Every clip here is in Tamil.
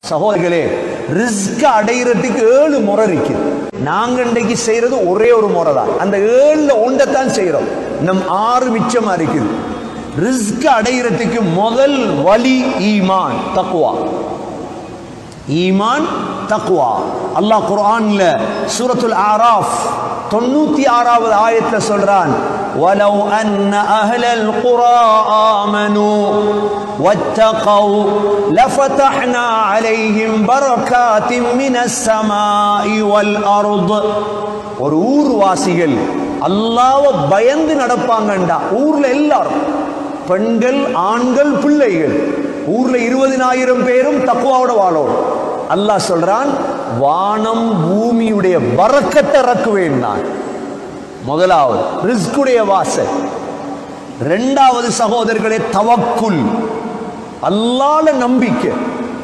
சகோதரர்களே, ரிஸ்க் அடையிறதுக்கு 7 முறை இருக்கு. நாங்க இன்றைக்கு செய்யறது ஒரே ஒரு முறை தான். அந்த 7ல ஒன்றைத்தான் செய்யறோம். நம் 6 மிச்சமா இருக்குது. ரிஸ்க் அடையிறதுக்கு முதல் வழி ஈமான், தக்வா. ஈமான், தக்வா. அல்லாஹ் குர்ஆன்ல சூரத்துல் ஆராஃப் 96வது ஆயத்துல சொல்றான், وَلَوْ أَنَّ أَهْلَ الْقُرَىٰ آمَنُوا وَاتَّقَوْا لَفَتَحْنَا عَلَيْهِمْ بَرَكَاتٍ مِّنَ السَّمَاءِ وَالْأَرْضِ. ஒரு ஊர்வாசிகள் அல்லாஹ்வை பயந்து நடப்பாங்கண்டா, ஊர்ல எல்லாரும் பெண்கள், ஆண்கள், பிள்ளைகள், ஊர்ல 20,000 பேரும் தக்வாவோட வாழோம். அல்லாஹ் சொல்றான், வானம் பூமியுடைய பரக்கத்தை இறக்குவேன் நான். முதலாவது ரிஸ்குடைய வாசல். இரண்டாவது சகோதரர்களே, தவக்குல், அல்லாஹ்ல நம்பிக்கை.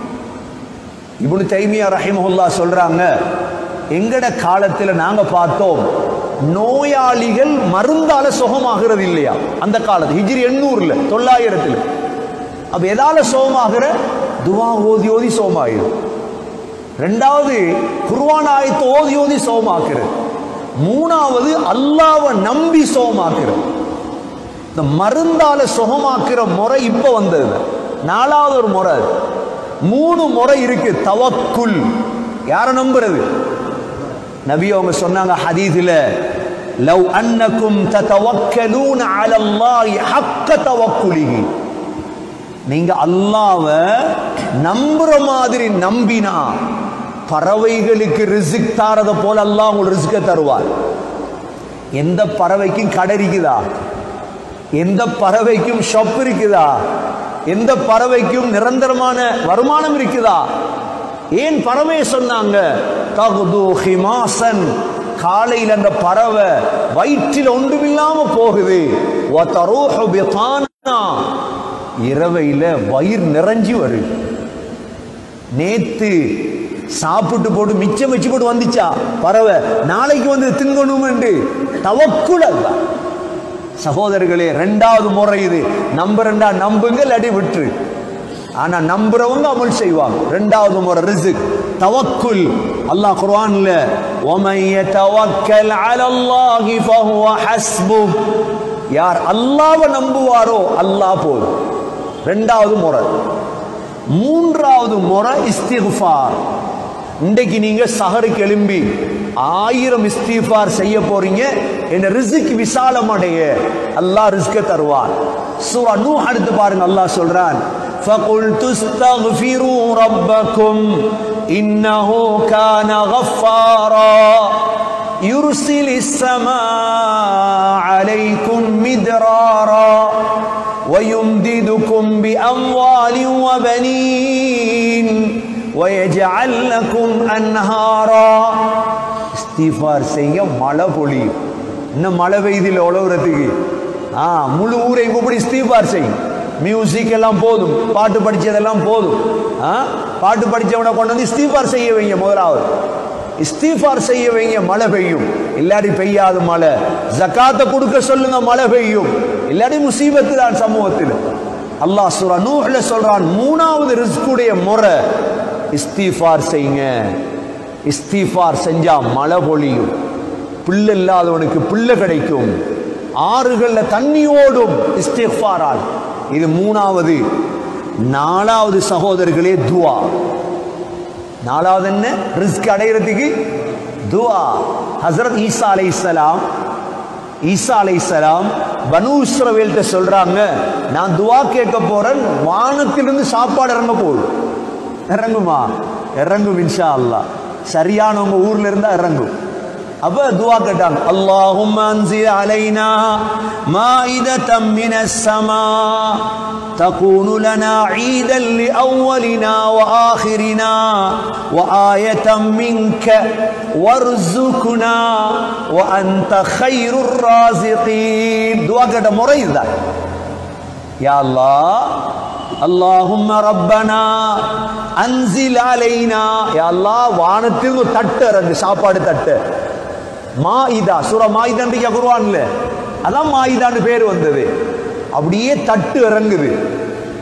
இப்னு தைமியா ரஹிமஹுல்லாஹ் சொல்றாங்க, எங்கட காலத்துல நாங்க பார்த்தோம், நோயாளிகள் மருந்தால சுகமாகிறது இல்லையா? அந்த காலத்து ஹிஜ்ரி 800ல 900ல. அப்ப எதால சுகமாகிற? துவா ஓதி ஓதி சுகமாகிடும். ரெண்டாவது குர்ஆன் ஆயத்தை ஓதி ஓதி சுகமாக்குறது. மூணாவது அல்லாஹ்வை நம்பி சுகமாக்குறது. இந்த மருந்தால சுகமாக்குற முறை இப்ப வந்தது. நாலாவது ஒரு முறை, 3 முறை இருக்கு. தவக்குல், யார நம்புறது? நபி அவங்க சொன்னாங்க ஹதீஸ்ல, லவ் அன்னக்கும் ததவக்கலூன அலல்லாஹி ஹக்க தவக்குலிஹி. நீங்க அல்லாஹ்வை நம்புற மாதிரி நம்பினா பறவைகளுக்கு ரிஸ்க் தாரத போல அல்லாஹ் உங்களுக்கு ரிஸ்க தருவார். எந்த பறவைக்கும் கடை இருக்குதா? எந்த பறவைக்கும் ஷாப் இருக்குதா? எந்த பறவைக்கும் நிரந்தரமான வருமானம் இருக்குதா? ஏன் பறவை சொன்னாங்க? தகுது ஹிமாசன், காலையில் அந்த பறவை வயிற்றில் ஒன்றுமில்லாம போகுது. வதரூஹு பிதானா, இரவையில வயிறு நிறைஞ்சி வருது. நேத்து சாப்பிட்டு போட்டு மிச்சம் வச்சு போட்டு வந்துச்சா பறவை, நாளைக்கு வந்து திங்கணும் என்று தவக்குல். சகோதரர்களே, 2வது முறை இது. நம்புறண்டா நம்புங்க, இல்லாட்டி விட்டு. ஆனா நம்புறவங்க அமல் செய்வாங்க. 2வது முறை ரிஸ்க், தவக்குல். அல்லாஹ் குர்ஆன்ல, وَمَن يَتَوَكَّلْ عَلَى اللَّهِ فَهُوَ حَسْبُهُ. யார் அல்லாஹ்வை நம்புவாரோ அல்லாஹ் போதும். 2வது முறை. 3வது முறை இஸ்திக்ஃபார். இன்றைக்கு நீங்க சஹருக்கு எழும்பி 1000 இஸ்திக்ஃபார் செய்ய போறீங்க. இந்த ரிஸ்க் விசாலம் அடைய அல்லாஹ் ரிஸ்க தருவார். சூரா நூஹ் எடுத்து பாருங்க, அல்லாஹ் சொல்றான், فَقُلْتُ اسْتَغْفِرُوا رَبَّكُمْ إِنَّهُ كَانَ غَفَّارًا يُرْسِلِ السَّمَاءَ عَلَيْكُمْ مِدْرَارًا وَيُمْدِدُكُمْ بِأَمْوَالٍ وَبَنِينَ وَيَجْعَلْ لَكُمْ أَنْهَارًا. இஸ்திக்ஃபார் செய்ய மழை பொழியும். இன்னும் மழை பெய்தில் உழவுறதுக்கு முழு ஊரை கூப்பிடி இஸ்திக்ஃபார் செய்யும். மியூசிக் எல்லாம் போதும், பாட்டு படிச்சதெல்லாம் போதும். பாட்டு படிச்சவனை கொண்டு வந்து இஸ்திக்ஃபார் செய்ய வைங்க. முதலாவது இஸ்திக்ஃபார் செய்ய வைங்க, மழை பெய்யும். இல்லாடி பெய்யாது மழை. ஜகாத்தை கொடுக்க சொல்லுங்க, மழை பெய்யும். இல்லாடி முசீபத்து தான் சமூகத்தில். அல்லாஹ் சூரா நூஹ்ல சொல்றான், 3வது ரிஸ்குடைய முறை இஸ்திக்ஃபார் செய்யுங்க. இஸ்திக்ஃபார் செஞ்சா மழை பொழியும். பிள்ளை இல்லாதவனுக்கு பிள்ளை கிடைக்கும். ஆறுகள்ல தண்ணி ஓடும் இஸ்திக்ஃபாரால். இது 3வது. 4வது சகோதரர்களே, துஆ. 4வது என்ன? ரிஸ்க் அடையிறதுக்கு துஆ. ஹஸ்ரத் ஈசா அலைஹிஸ்ஸலாம் பனூ இஸ்ரவேல்கிட்ட சொல்றாங்க, நான் துஆ கேட்க போறேன், வானத்திலிருந்து சாப்பாடு இறங்க போகுது. இறங்குமா? இறங்கும் இன்ஷா அல்லாஹ். சரியானவங்க ஊர்ல இருந்தா இறங்கும். அப்ப துஆ கேட்டாங்க, அல்லாஹும்ம அன்ஸில் அலைனா மாஇதத்தம் மினஸ் ஸமா தகூனு லனா ஈதன் லிஅவ்வலினா வஆகிரினா வஆயத்தம் மின்க வர்ஸுக்னா வஅன்த கைருர் ராஸிகீன். துஆ கேட்ட முறை இதுதான். யா அல்லாஹ், அல்லாஹும்ம ரப்பனா அன்ஸில் அலைனா, யா அல்லாஹ் வானத்தில் ஒரு தட்டு இறங்கு, சாப்பாடு தட்டு. மாஇதா, சூரா மாஇதான்னு குர்ஆன்ல அதான் மாஇதான்னு பேர் வந்தது. அப்படியே தட்டு இறங்குது.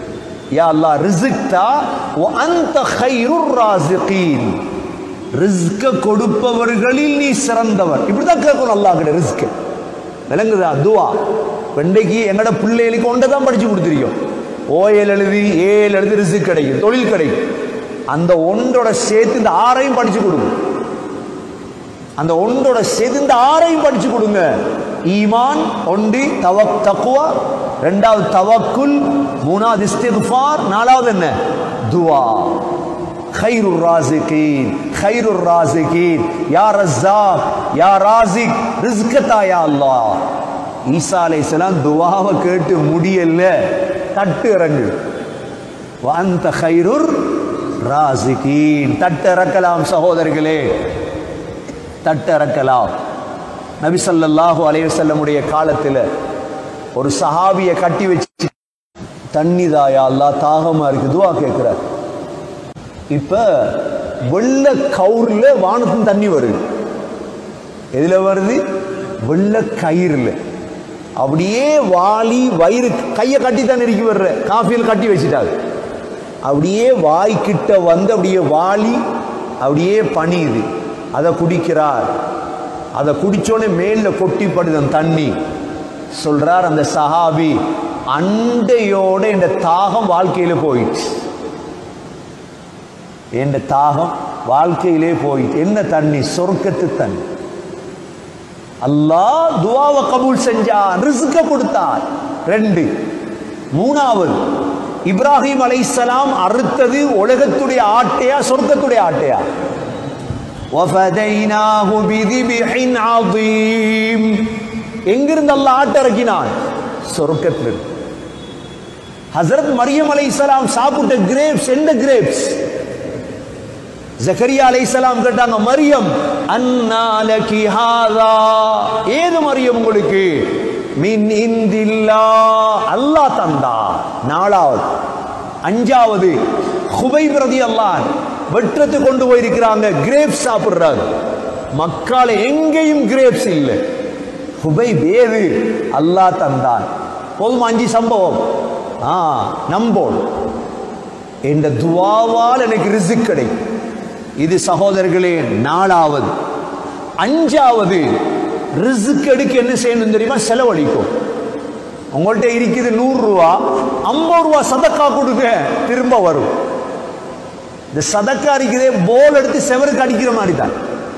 யா அல்லாஹ் ரிஸ்க் தா வ அன்த கைருர் ராஸிகீன், ரிஸ்க கொடுப்பவர்களில் நீ சிறந்தவர். இப்படிதான் கேட்கணும் அல்லாஹ் கிட்ட ரிஸ்க். விளங்குதா? துவா. இன்றைக்கு எங்கட பிள்ளைகளுக்கு ஒன்றை தான் படிச்சு கொடுத்துருக்கோம். ஓஎல் எழுதி ஏஎல் எழுதி ரிஸ்க் கிடைக்கும், தொழில் கிடைக்கும். அந்த ஒன்றோட சேர்த்து இந்த ஆறையும் படிச்சு கொடுங்க. அந்த ஒன்றோட சேர்த்து இந்த ஆறையும் படிச்சு கொடுங்க. ஈமான் ஒன்று, தக்வா ரெண்டாவது, தவக்குல் மூணாவது, இஸ்திக்ஃபார் நாலாவது என்ன? துவா. கைருர் ராஸிகீன், கைருர் ராஸிகீன், யா ரஸாக் யா ராஸிக், ரிஸ்கதா யா அல்லாஹ். ஈசா அலைஹிஸ்ஸலாம் துவாவை கேட்டு முடியல, தட்டு இறங்கு. வ அன்த கைருர் ராஸிகீன், தட்டு இறக்கலாம் சகோதரர்களே, தட்டு இறக்கலாம். நபி ஸல்லல்லாஹு அலைஹி வஸல்லமுடைய காலத்தில் ஒரு சஹாபியை கட்டி வச்சு, தண்ணி தாயா அல்லாஹ் தாகமா இருக்கு, துவா கேட்கிறார். இப்ப வெள்ள கவுர்ல வானத்தின் தண்ணி வருது. எதுல வருது? வெள்ள கயிறுல. அப்படியே வாளி வயிறு கையை கட்டி தான் இறுக்கி வர்ற, காஃபியில் கட்டி வச்சுட்டாங்க. அப்படியே வாய்க்கிட்ட வந்து அப்படியே வாளி அப்படியே பணியுது. அதை குடிக்கிறார். அதை குடிச்சோடனே மேல கொட்டிப்படுது தண்ணி. சொல்றார் அந்த சஹாபி, அண்டையோட இந்த தாகம் வாழ்க்கையில போயிடுச்சு, என்ற தாகம் வாழ்க்கையிலே போயிட்டு. என்ன தண்ணி? சொர்க்கத்து தண்ணி. அல்லாஹ் துஆவை கபூல் செஞ்சான், ரிஸ்க கொடுத்தான். ரெண்டு. மூணாவது, இப்ராஹிம் அலைஹிஸ்ஸலாம் அறுத்தது உலகத்துடைய ஆட்டையா சொர்க்கத்துடைய ஆட்டையா? வஃபதைனாஹு பிதிபிஹின் அதீம். எங்கிருந்து அல்லாஹ் ஆட்டை இறக்கினான்? சொர்க்கத்தில். ஹஜ்ரத் மரியம் அலைஹிஸ்ஸலாம் சாப்பிட்ட கிரேப்ஸ் எந்த கிரேப்ஸ்? ஜக்கரியா அலைஹிஸ்ஸலாம் கேட்டாங்க, மரியம் அன்னா லகி ஹாதா, ஏது மரியம் உங்களுக்கு? மின் இந்தில்லாஹ், அல்லாஹ் தந்தா. நாலாவது. அஞ்சாவது, ஹுபைப் ரலியல்லாஹு வெற்றத்து கொண்டு போயிருக்கிறாங்க, கிரேப்ஸ் சாப்பிடுறாங்க. மக்கால எங்கேயும் கிரேப்ஸ் இல்லை. ஹுபைப் ஏது? அல்லாஹ் தந்தான். போதும் 5 சம்பவம். நம்போம் இந்த துஆவால் எனக்கு ரிஸ்க் கிடைக்கும். இது சகோதரர்களே நாலாவது. அஞ்சாவது, ரிஸ்க் எடுக்க என்ன செய்யணும் தெரியுமா? செலவழிக்கும். உங்கள்கிட்ட இருக்குது 100 ரூபா, 50 ரூபா சதக்கா கொடுங்க, திரும்ப வரும். இந்த சதக்கா இருக்குதே, போல் எடுத்து செவருக்கு அடிக்கிற மாதிரி தான்.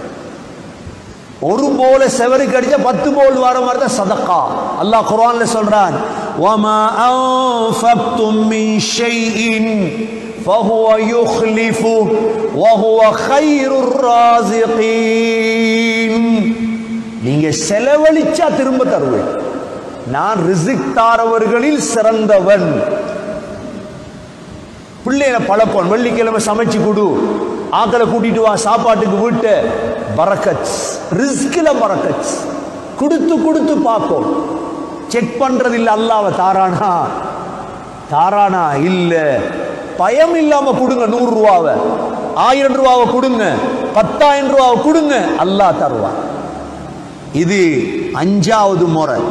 ஒரு போல செவருக்கு அடிச்சா 10 போல் வர மாதிரி தான் சதக்கா. அல்லாஹ் குர்ஆன்ல சொல்றான், வமா அன்ஃபக்தும் மின் ஷைஇன் ஃபஹுவ யுக்லிஃபு வஹுவ கைருர் ராஸிகீன். நீங்க செலவழிச்சா திரும்ப தருவேன், நான் ரிஸ்க் தாரவர்களில் சிறந்தவன். பிள்ளைகளை பழக்கம், வெள்ளிக்கிழமை சமைச்சு கொடு, ஆக்களை கூட்டிட்டு வா சாப்பாட்டுக்கு, வீட்டு பரக்கத், ரிஸ்கில பரக்கத். கொடுத்து கொடுத்து பார்ப்போம், செக் பண்றது இல்ல அல்லாஹ்வை தாரானா தாரானா இல்ல. பயம் இல்லாம கொடுங்க. 100 ரூபாவை 1000 ரூபாவை கொடுங்க, 10,000 ரூபாவை கொடுங்க, அல்லாஹ் தருவான். இது 5வது முறை.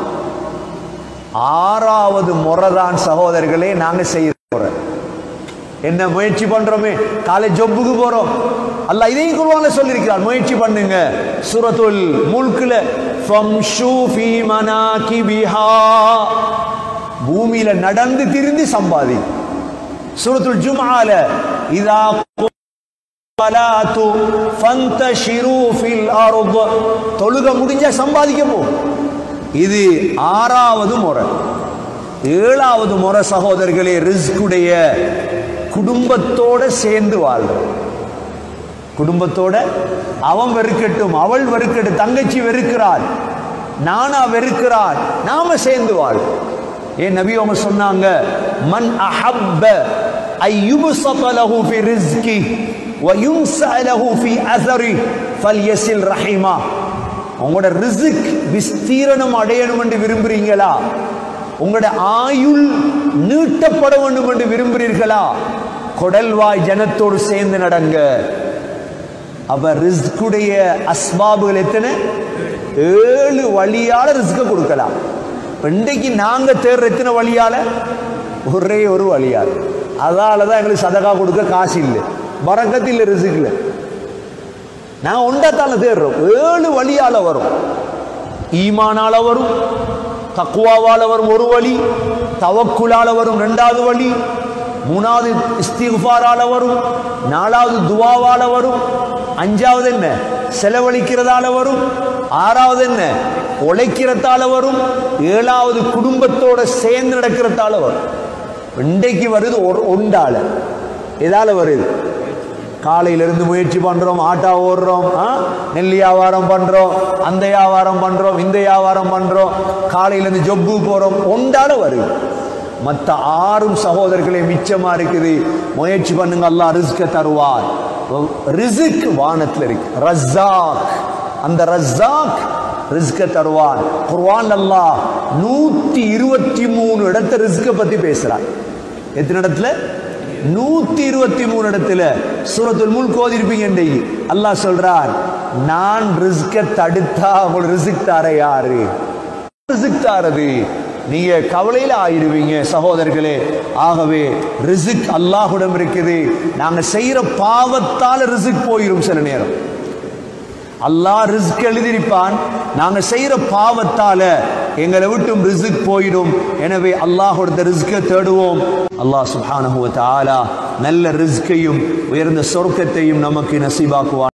6வது முறை தான் சகோதரர்களே நாங்க செய்ய போறோம். என்ன முயற்சி பண்றோமே, காலேஜ் ஜொப்புக்கு போறோம், அல்லாஹ் இதையும் குர்ஆன்ல சொல்லியிருக்கிறார், முயற்சி பண்ணுங்க. சூரத்துல் முல்க்ல ஃபம்ஷு ஃபீ மனாகிபிஹா, பூமியில நடந்து திரிந்து சம்பாதி. சூரத்துல் ஜும்ஆல இதா ஸலாத்து ஃபந்தஷிரு ஃபில் அர்த், தொழுக முடிஞ்சா சம்பாதிக்க போ. இது 6வது முறை. 7வது முறை சகோதரர்களே, ரிஸ்குடைய குடும்பத்தோட சேர்ந்து வாழ்ற. குடும்பத்தோட அவன் வெறுக்கட்டும், அவள் வெறுக்கட்டும், தங்கச்சி வெறுக்கிறாள், நானா வெறுக்கிறாள், நாம சேர்ந்து வாழ். ஏன் நபி அவங்க சொன்னாங்க, மன் அஹப்ப அய்யுப்ஸத லஹு ஃபி ரிஸ்கி வ யும்ஸஅ லஹு ஃபி அஸரி ஃபல்யஸில் ரஹிமா. உங்களோட ரிஸ்க் விஸ்தீரணம் அடையணும் என்று விரும்புறீங்களா? உங்களுடைய ஆயுள் நீட்டப்பட வேண்டும் என்று விரும்புகிறீர்களா? கொடல்வாய் ஜனத்தோடு சேர்ந்து நடங்க. அப்ப ரிஸ்குடைய அஸ்பாபுகள் எத்தனை? 7 வழியால ரிஸ்க கொடுக்கலாம். இன்றைக்கு நாங்க தேடுற எத்தனை வழியால? ஒரே ஒரு வழியால. அதாலதான் எங்களுக்கு சதகா கொடுக்க காசு இல்லை, பரக்கத்து இல்லை, ரிஸ்க் இல்லை. நான் ஒன்றத்தால தேடுறோம். 7 வழியால வரும். ஈமானால வரும், தக்வாவால வரும் ஒரு வழி, தவக்குலால வரும் 2வது வழி, 3வது இஸ்திக்ஃபாரால வரும், 4வது துஆவால வரும், 5வது என்ன செலவழிக்கிறதால வரும், 6வது என்ன உழைக்கிறதால வரும், 7வது குடும்பத்தோட சேர்ந்து நடக்கிறதால வரும். இன்றைக்கு வருது ஒன்றால. எதால வருது? காலையிலிருந்து முயற்சி பண்றோம், ஆட்டா ஓடுறோம், நெல் வியாபாரம் பண்றோம், அந்த வியாபாரம் பண்றோம், இந்த வியாபாரம் பண்றோம், காலையிலிருந்து ஜொப்பு போறோம், ஒன்றால வருது. மற்ற 6 சகோதரர்களே மிச்சமா இருக்குது. முயற்சி பண்ணுங்க, அல்லாஹ் ரிஸ்க தருவார். ரிஸ்க் வானத்துல இருக்கு, ரஸாக். அந்த ரஸாக் ரிஸ்க தருவான். குர்ஆன் அல்லாஹ் 123 இடத்துல ரிஸ்க பத்தி பேசுறான். எத்தனை இடத்துல? 123 இடத்துல. சூரத்துல் முல்க் ஓதிருப்பீங்க. இன்றைக்கு அல்லாஹ் சொல்றான், நான் ரிஸ்க தடுத்தா உங்களுக்கு ரிஸ்க் தர யாரு? ரிஸ்க் தாரது நீங்க கவலையில ஆயிடுவீங்க சகோதரர்களே. ஆகவே ரிஸ்க் அல்லாஹ்விடம் இருக்குது. நாங்க செய்யற பாவத்தால ரிஸ்க் போயிடும். சில நேரம் அல்லாஹ் ரிஸ்க் எழுதியிருப்பான், நாங்க செய்யற பாவத்தால எங்களை விட்டும் ரிஸ்க் போயிடும். எனவே அல்லாஹ்வோட ரிஸ்கை தேடுவோம். அல்லாஹ் சுப்ஹானஹு வ தஆலா நல்ல ரிஸ்கையும் உயர்ந்த சொர்க்கத்தையும் நமக்கு நசீபாக்குவான்.